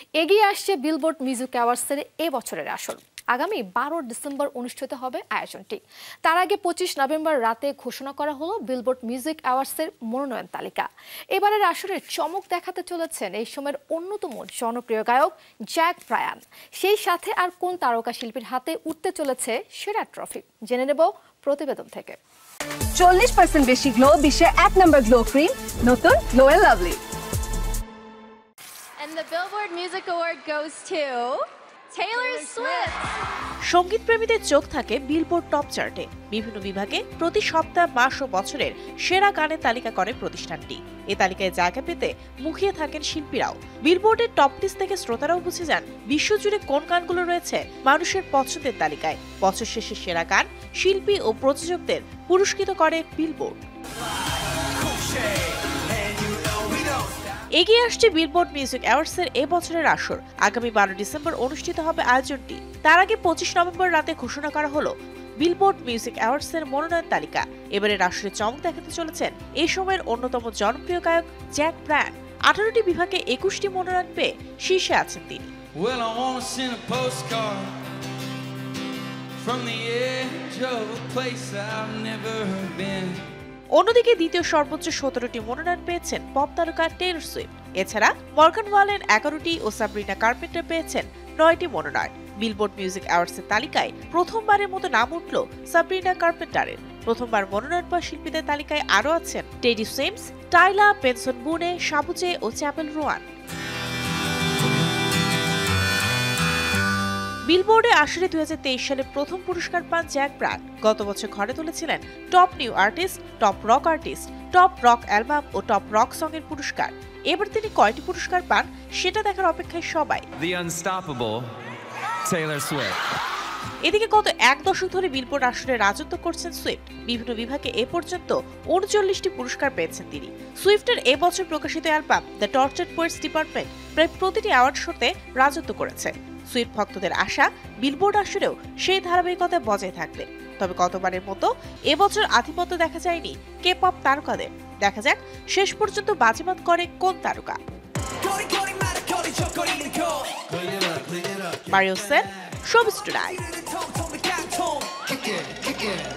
এগিয়ে আসছে billboard music অ্যাওয়ার্ডসের এ বছরের আসর। আগামী 12 ডিসেম্বর অনুষ্ঠিত হবে আয়োজনটি। তার আগে 25 নভেম্বর রাতে ঘোষণা করা হলো বিলবোর্ড মিউজিক অ্যাওয়ার্ডসের মনোনয়ন তালিকা। এবারের আসরের চমক দেখাতে চলেছেন এই সময়ের অন্যতম জনপ্রিয় গায়ক জ্যাক ব্রায়ান। সেই সাথে আর কোন তারকা শিল্পীর হাতে উঠতে চলেছে সেরা ট্রফি, জেনে নেব প্রতিবেদন থেকে। 40% বেশি গ্লো, বিশ্বের 1 নম্বর গ্লো ক্রিম, নতুন glow and lovely. And the Billboard Music Award goes to Taylor Swift. সঙ্গীত প্রেমীদের চোখ থাকে বিলবোর্ড টপ চার্টে। বিভিন্ন বিভাগে প্রতি সপ্তাহ, মাস ও বছরের সেরা গানের তালিকা করে প্রতিষ্ঠানটি। এ তালিকায় জায়গা পেতে মুখিয়ে থাকেন শিল্পীরাও। বিলবোর্ডের টপ লিস্ট থেকে শ্রোতারাও বুঝে যান বিশ্বজুড়ে কোন গানগুলো রয়েছে মানুষের পছন্দের তালিকায়। বছর শেষে সেরা গান, শিল্পী ও প্রযোজকদের পুরস্কৃত করে বিলবোর্ড। এগিয়ে আসছে বিলবোর্ড মিউজিক অ্যাওয়ার্ডসের এ বছরের আসর। আগামী 12 ডিসেম্বর অনুষ্ঠিত হবে আয়োজনটি। তার আগে 25 নভেম্বর রাতে ঘোষণা করা হলো বিলবোর্ড মিউজিক অ্যাওয়ার্ডসের মনোনয়ন তালিকা। এবারের আসরে চমক দেখাতে চলেছেন এই সময়ের অন্যতম জনপ্রিয় গায়ক জ্যাক ব্রায়ান। 18টি বিভাগে 21টি মনোনয়ন পেয়ে শীর্ষে আছেন তিনি। অন্যদিকে দ্বিতীয় সর্বোচ্চ 17টি মনোনয়ন পেয়েছেন পপ তারকা টেইলর সুইফট। এছাড়া মর্গান ওয়ালেন 11টি ও সাব্রিনা কার্পেন্টার পেয়েছেন 9টি মনোনয়ন। বিলবোর্ড মিউজিক অ্যাওয়ার্ডসের তালিকায় প্রথমবারের মতো নাম উঠল সাব্রিনা কার্পেন্টারের। প্রথমবার মনোনয়ন পাওয়া শিল্পীদের তালিকায় আরও আছেন টেডি সুইমস, টাইলা, বেনসন বুনে, সাবুজে ও চ্যাপেল রোয়ান। বিলবোর্ডে আসরে 2023 সালে প্রথম পুরস্কার পান জ্যাক ব্রায়ান। গত বছর ঘরে তুলেছিলেন top new artist, top rock artist, top rock album ও টপ রক সং এর পুরস্কার। এবার তিনি কয়টি পুরস্কার পান সেটা দেখার অপেক্ষায় সবাই। এদিকে গত 1 দশক ধরে বিলবোর্ড আসরে রাজত্ব করছেন সুইফট। বিভিন্ন বিভাগে এ পর্যন্ত 39টি পুরস্কার পেয়েছেন তিনি। সুইফটের এ বছর প্রকাশিত album the tortured poets department প্রায় প্রতিটি অ্যাওয়ার্ড শোতে রাজত্ব করেছে। সুইফট ভক্তদের আশা বিলবোর্ড আসরেও সেই ধারাবাহিকতা বজায় থাকবে। তবে গতবারের মতো এবছর আধিপত্য দেখা যায়নি কে পপ তারকাদের। দেখা যাক শেষ পর্যন্ত বাজিমাত করে কোন তারকা। Mario Sen, showbiz tonight.